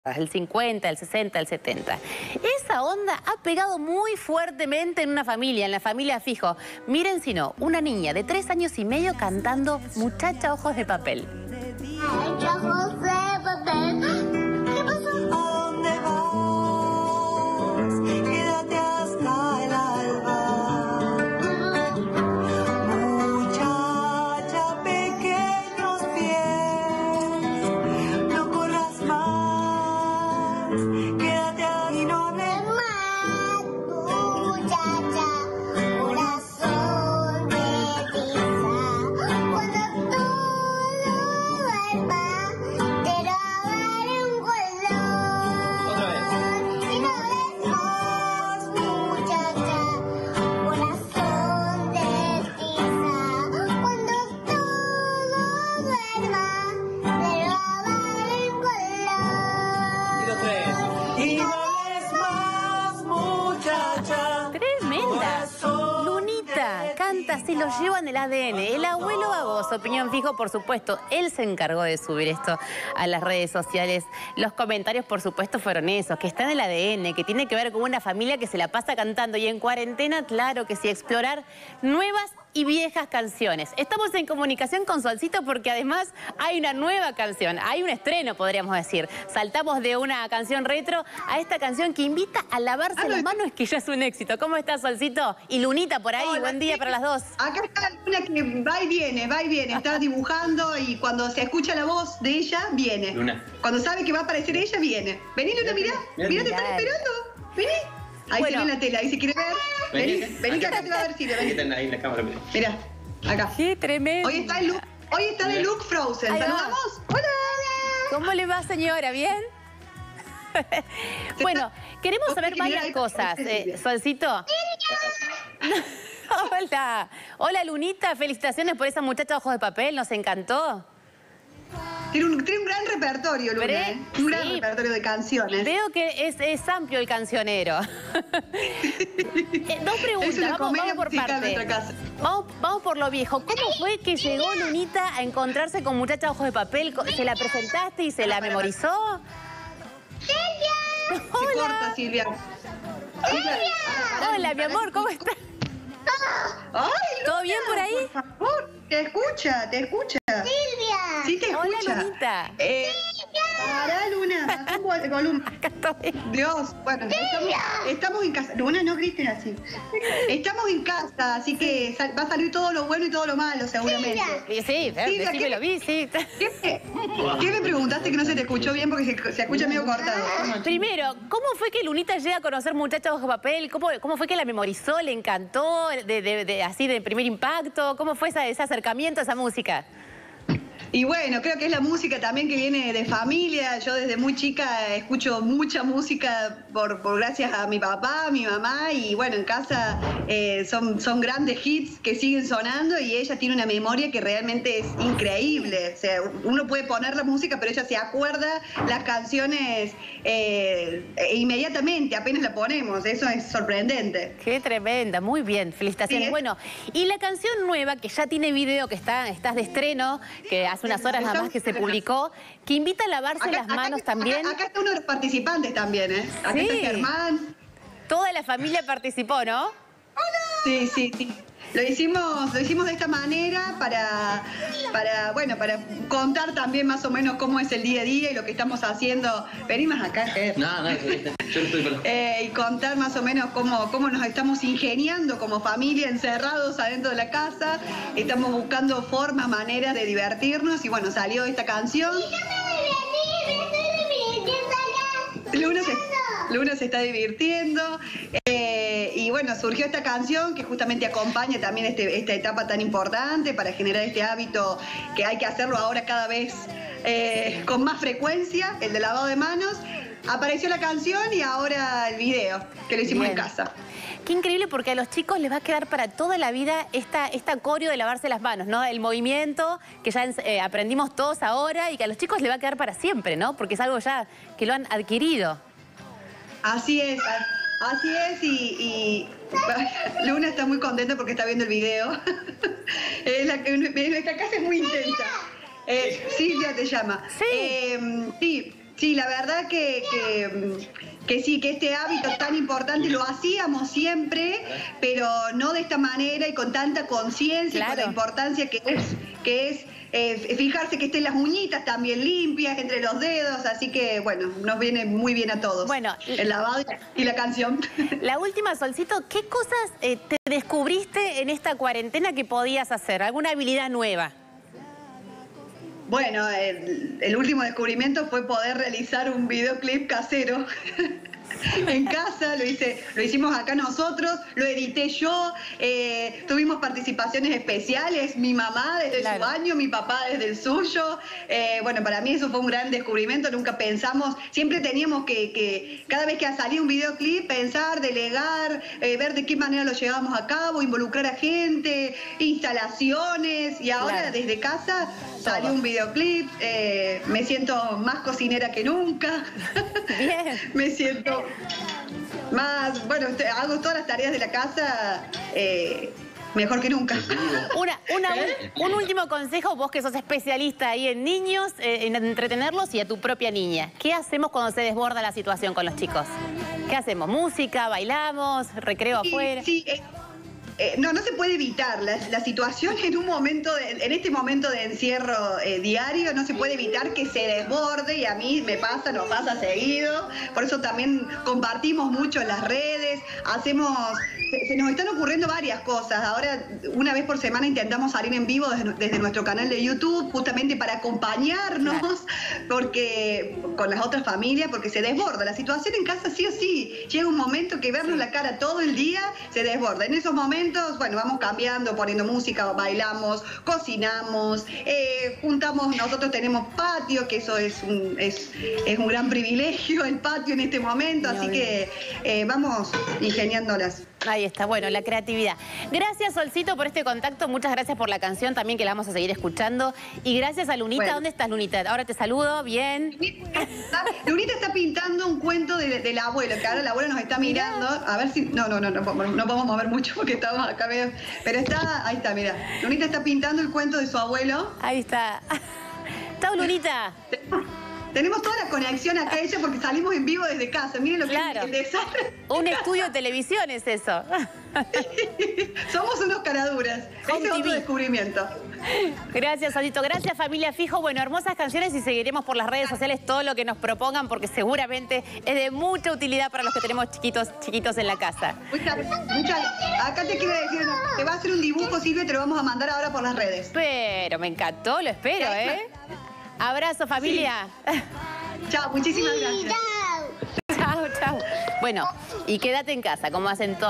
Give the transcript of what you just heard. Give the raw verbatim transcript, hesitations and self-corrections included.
el cincuenta, el sesenta, el setenta. Esa onda ha pegado muy fuertemente en una familia, en la familia Fijo. Miren si no, una niña de tres años y medio cantando Muchacha Ojos de Papel. Muchacha Ojos de Papel. ¿Qué pasó? ¿A dónde vas? Quédate hasta el alba. Muchacha, pequeños pies, no corras más. Quédate ahí, no hables más. Muchacha, corazón de tiza. Cuando todo duerma, te lo daré un color. Y no ves más, muchacha, corazón de tiza. Cuando todo duerma, te lo daré un color. y no hables más, muchacha. Tremenda. Lunita canta, se lo lleva en el A D N. El abuelo baboso, opinión Fijo, por supuesto. Él se encargó de subir esto a las redes sociales. Los comentarios, por supuesto, fueron esos, que está en el A D N, que tiene que ver con una familia que se la pasa cantando. Y en cuarentena, claro que sí, explorar nuevas y viejas canciones. Estamos en comunicación con Solcito porque además hay una nueva canción, hay un estreno, podríamos decir. Saltamos de una canción retro a esta canción que invita a lavarse las manos, que ya es un éxito. ¿Cómo estás, Solcito? Y Lunita por ahí, Hola, buen día sí. para las dos. Acá está Luna que va y viene, va y viene, está dibujando y cuando se escucha la voz de ella, viene. Luna. Cuando sabe que va a aparecer ella, viene. Vení, Luna, mirá, Mirá, mirá, te mirá. están esperando. Vení. Ahí Bueno. se ve en la tela, ahí se quiere ver. Vení, Vení, vení que acá te va a ver Silvia, Ahí vení. están ahí en la cámara. mira. Mirá, acá. Qué tremendo. Hoy está el look, hoy está de look Frozen. Ahí va. ¿Saludamos? Hola. ¿Cómo le va, señora? ¿Bien? Bueno, queremos Vos saber tenés que mirar varias ahí cosas. porque Eh, Solcito. Hola. Hola, Lunita. Felicitaciones por esa muchacha Ojos de Papel. Nos encantó. Tiene un, tiene un gran repertorio, Luna, Pre- ¿eh? Un gran sí. repertorio de canciones. Veo que es, es amplio el cancionero. Eh, Dos preguntas, Es una vamos, comedia vamos por musical parte. nuestra casa. Vamos, vamos por lo viejo. ¿Cómo fue que llegó Lunita a encontrarse con Muchacha Ojos de Papel? ¿Se la presentaste y se la memorizó? Se corta, Silvia. Silvia. Hola, mi amor, ¿cómo estás? Ay, ¿Todo bien por ahí? Por favor, te escucha, te escucha. Silvia. Sí, te Hola, escucha. Lunita. Eh, pará, Luna, baja un po- el volumen. Acá estoy. Dios, bueno, estamos, estamos en casa. Luna, no grites así. Estamos en casa, así que sal- va a salir todo lo bueno y todo lo malo, seguramente. Sí, sí, Silvia, decime ¿qué- lo vi, sí. ¿Qué me, qué me preguntaste que no se te escuchó bien porque se, se escucha medio cortado? Primero, ¿cómo fue que Lunita llega a conocer Muchacha Ojos de Papel? ¿Cómo, cómo fue que la memorizó, le encantó, de, de- de- así de primer impacto? ¿Cómo fue esa- ese acercamiento a esa música? Y bueno, creo que es la música también que viene de familia. Yo desde muy chica escucho mucha música por, por gracias a mi papá, a mi mamá, y bueno, en casa eh, son, son grandes hits que siguen sonando y ella tiene una memoria que realmente es increíble. O sea, uno puede poner la música, pero ella se acuerda las canciones eh, e inmediatamente, apenas la ponemos. Eso es sorprendente. Qué tremenda, muy bien, felicitaciones. Sí, ¿eh? Bueno, y la canción nueva, que ya tiene video, que está, estás de estreno, que hace unas horas nada más que se publicó, que invita a lavarse las manos acá- también. Acá, acá está uno de los participantes también, ¿eh? Acá Sí. está Germán. Toda la familia participó, ¿no? Sí, sí, sí. Lo hicimos, lo hicimos de esta manera para, para, bueno, para contar también más o menos cómo es el día a día y lo que estamos haciendo. Vení más acá, Ger. No, no, yo no estoy para... Eh, y contar más o menos cómo, cómo nos estamos ingeniando como familia, encerrados adentro de la casa. Estamos buscando formas, maneras de divertirnos y bueno, salió esta canción. Luna se, Luna se está divirtiendo eh, y bueno, surgió esta canción que justamente acompaña también este, esta etapa tan importante para generar este hábito que hay que hacerlo ahora cada vez eh, con más frecuencia, el de lavado de manos. Apareció la canción y ahora el video, que lo hicimos Bien. en casa. Qué increíble, porque a los chicos les va a quedar para toda la vida esta, esta coreo de lavarse las manos, ¿no? El movimiento que ya eh, aprendimos todos ahora y que a los chicos les va a quedar para siempre, ¿no? Porque es algo ya que lo han adquirido. Así es, a- así es y, y Luna está muy contenta porque está viendo el video. Es la que- Nuestra casa es muy intensa. Eh, Silvia te llama. Sí. Eh, sí. Sí, la verdad que, que, que sí, que este hábito tan importante lo hacíamos siempre, pero no de esta manera y con tanta conciencia, Claro. con la importancia que es, que es eh, fijarse que estén las uñitas también limpias entre los dedos, así que bueno, nos viene muy bien a todos. Bueno, el lavado y la canción. La última, Solcito, ¿qué cosas eh, te descubriste en esta cuarentena que podías hacer? ¿Alguna habilidad nueva? Bueno, el, el último descubrimiento fue poder realizar un videoclip casero. En casa, lo hice, lo hicimos acá nosotros, lo edité yo, eh, tuvimos participaciones especiales, mi mamá desde Claro. su año, mi papá desde el suyo. Eh, bueno, para mí eso fue un gran descubrimiento, nunca pensamos, siempre teníamos que, que cada vez que salía un videoclip, pensar, delegar, eh, ver de qué manera lo llevábamos a cabo, involucrar a gente, instalaciones, y ahora Claro. desde casa salió un videoclip, eh, me siento más cocinera que nunca. Bien. Me siento más, bueno, te- hago todas las tareas de la casa eh, mejor que nunca. Una, una, un, un último consejo, vos que sos especialista ahí en niños, eh, en entretenerlos y a tu propia niña. ¿Qué hacemos cuando se desborda la situación con los chicos? ¿Qué hacemos? ¿Música? ¿Bailamos? ¿Recreo Sí, afuera? sí, eh, eh, no, no se puede evitar. La, la situación en un momento, de- en este momento de encierro eh, diario, no se puede evitar que se desborde, y a mí me pasa, nos pasa seguido. Por eso también compartimos mucho en las redes, hacemos, se, se nos están ocurriendo varias cosas. Ahora, una vez por semana intentamos salir en vivo desde, desde nuestro canal de YouTube, justamente para acompañarnos, porque con las otras familias, porque se desborda. La situación en casa sí o sí, llega un momento que vernos la cara todo el día se desborda. En esos momentos, bueno, vamos cambiando, poniendo música, bailamos, cocinamos, eh, juntamos, nosotros tenemos patio, que eso es un, es, es un gran privilegio, el patio en este momento, así que eh, vamos ingeniándolas. Ahí está, bueno, la creatividad. Gracias, Solcito, por este contacto. Muchas gracias por la canción también, que la vamos a seguir escuchando. Y gracias a Lunita. Bueno. ¿Dónde estás, Lunita? Ahora te saludo, bien. Lunita está pintando un cuento de- del abuelo, que ahora el abuelo nos está mirando. A ver si. No, no, no, no, no, no podemos mover mucho porque estamos acá medio. Pero está. Ahí está, mira. Lunita está pintando el cuento de su abuelo. Ahí está. Chau, Lunita. Tenemos toda la conexión acá ella porque salimos en vivo desde casa. Miren lo que Claro. es el desastre. Un estudio de televisión es eso. Somos unos caraduras. Home Ese es otro T V. descubrimiento. Gracias, Solito. Gracias, familia Fijo. Bueno, hermosas canciones, y seguiremos por las redes sociales todo lo que nos propongan, porque seguramente es de mucha utilidad para los que tenemos chiquitos, chiquitos en la casa. Muchas, muchas. Acá te quiero decir, te va a hacer un dibujo, Silvia, y te lo vamos a mandar ahora por las redes. Pero me encantó, lo espero, ¿eh? Abrazo, familia. Chao, muchísimas gracias. Chao. Chao, chao. Bueno, y quédate en casa, como hacen todos.